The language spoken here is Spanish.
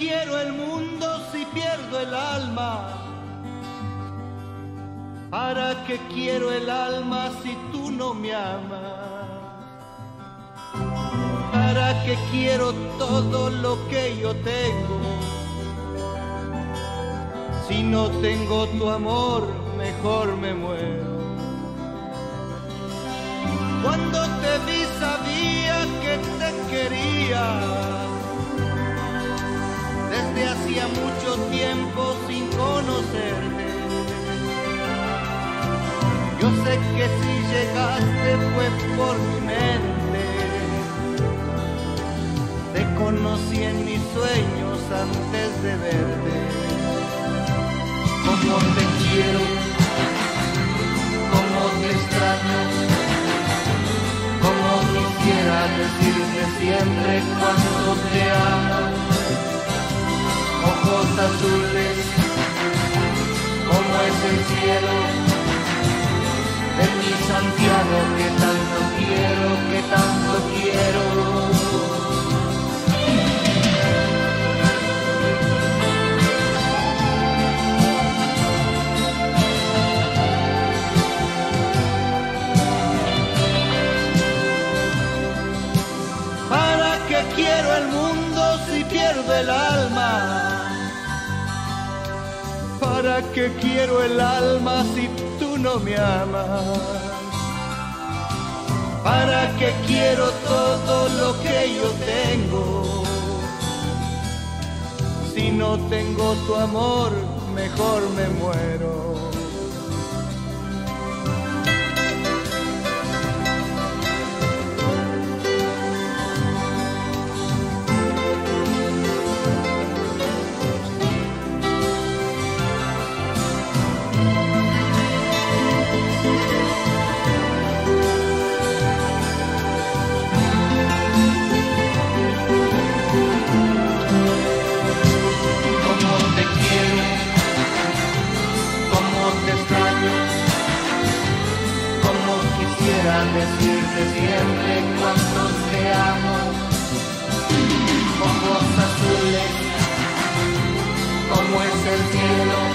quiero el mundo si pierdo el alma? ¿Para qué quiero el alma si tú no me amas? ¿Para qué quiero todo lo que yo tengo? Si no tengo tu amor, mejor me muero. Cuando te vi sabía que te quería, desde hacía mucho tiempo sin conocerte. Yo sé que si llegaste fue por mi mente. Te conocí en mis sueños antes de verte. Como te quiero, como te extraño, como quisiera decirte siempre cuánto te amo. Ojos azules, como es el cielo de mi Santiago, que tanto quiero, que tanto quiero. Quiero el mundo si pierdo el alma. ¿Para qué quiero el alma si tú no me amas? ¿Para qué quiero todo lo que yo tengo? Si no tengo tu amor, mejor me muero. Decirte siempre cuánto te amo. Ojos azules, como es el cielo